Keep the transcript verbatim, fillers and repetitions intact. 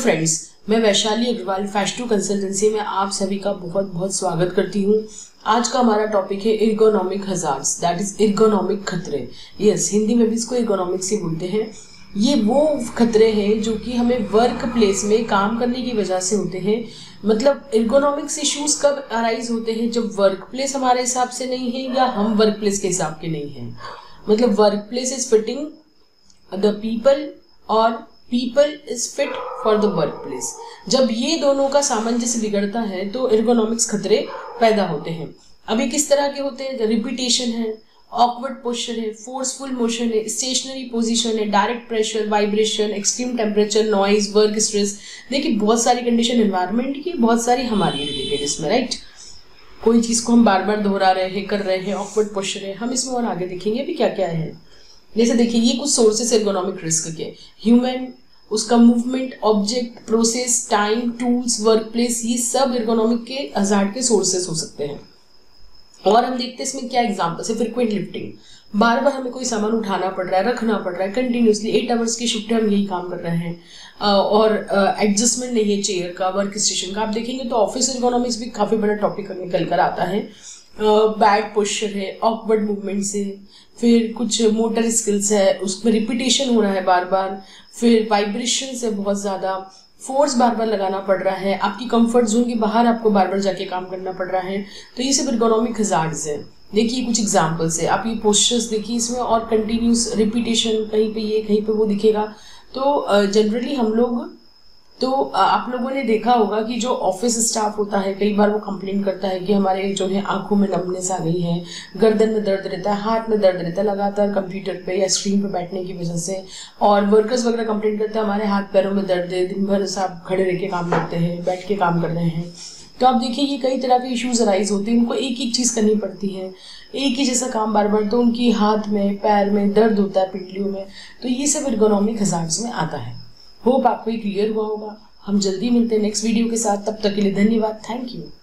Friends, मैं Vaishali Agarwal फैशटू consultancy में आप सभी का बहुत बहुत स्वागत करती हूँ। आज का हमारा टॉपिक है ergonomic hazards, that is ergonomic खतरे। यस, हिंदी में भी इसको एर्गोनॉमिक्स ही बोलते हैं। ये वो खतरे हैं जो कि हमें वर्क प्लेस में काम करने की वजह से होते हैं। मतलब एर्गोनॉमिक्स इश्यूज कब अराइज होते हैं? जब वर्क प्लेस हमारे हिसाब से नहीं है या हम वर्क प्लेस के हिसाब के नहीं हैं। मतलब work place is fitting the people और people is fit for the work place. जब ये दोनों का सामंजस्य बिगड़ता है तो एर्गोनॉमिक्स खतरे पैदा होते हैं। अभी किस तरह के होते हैं? रिपीटेशन है, ऑकवर्ड पोस्चर है, फोर्सफुल मोशन है, स्टेशनरी पोजीशन है, direct pressure, vibration, extreme temperature, noise, work stress. देखिए बहुत सारी कंडीशन एनवायरनमेंट की, बहुत सारी हमारी रिलेटेड इसमें, राइट। कोई चीज को हम बार बार दोहरा रहे हैं, कर रहे हैं, ऑकवर्ड पोस्चर है। हम इसमें और आगे देखेंगे भी क्या क्या है। जैसे देखिए ये कुछ सोर्सेस एर्गोनॉमिक रिस्क के, ह्यूमन, उसका movement, object, process, time, tools, work place, ये सब एर्गोनॉमिक के हजार्ड के सोर्सेस हो सकते हैं। और हम देखते हैं इसमें क्या एग्जांपल्स है। फ्रीक्वेंट लिफ्टिंग, बार बार हमें कोई सामान उठाना पड़ रहा है, रखना पड़ रहा है कंटिन्यूसली, एट आवर्स की शिफ्ट हम यही काम कर रहे हैं। और एडजस्टमेंट नहीं है चेयर का, वर्क स्टेशन का। आप देखेंगे तो ऑफिस एर्गोनॉमिक्स भी काफी बड़ा टॉपिक निकल कर आता है। बैड पोस्चर है, ऑकवर्ड मूवमेंट से, फिर कुछ मोटर स्किल्स है, उसमें रिपीटेशन हो रहा है बार बार, फिर वाइब्रेशन से बहुत ज़्यादा, फोर्स बार बार लगाना पड़ रहा है, आपकी कंफर्ट जोन के बाहर आपको बार बार जाके काम करना पड़ रहा है। तो ये सब एर्गोनॉमिक हजार्ड्स है। देखिए कुछ एग्जांपल्स है, आप ये पोस्चर्स देखिए इसमें, और कंटिन्यूस रिपीटेशन, कहीं पे ये कहीं पे वो दिखेगा। तो जनरली uh, हम लोग तो आप लोगों ने देखा होगा कि जो ऑफिस स्टाफ होता है कई बार वो कंप्लेन करता है कि हमारे जो है आंखों में नमनेस आ गई है, गर्दन में दर्द रहता है, हाथ में दर्द रहता है लगातार कंप्यूटर पे या स्क्रीन पे बैठने की वजह से। और वर्कर्स वगैरह कंप्लेन करते हैं हमारे हाथ पैरों में दर्द है, दिन भर साहब खड़े रह के काम करते हैं, बैठ के काम कर रहे हैं। तो आप देखिए ये कई तरह के इश्यूज अराइज होते हैं, उनको एक एक चीज़ करनी पड़ती है, एक ही जैसा काम बार बार, तो उनकी हाथ में पैर में दर्द होता है, पिंडलियों में। तो ये सब एर्गोनॉमिक हजार्ड्स में आता है। होप आपको ये क्लियर हुआ होगा। हम जल्दी मिलते हैं नेक्स्ट वीडियो के साथ, तब तक के लिए धन्यवाद, थैंक यू।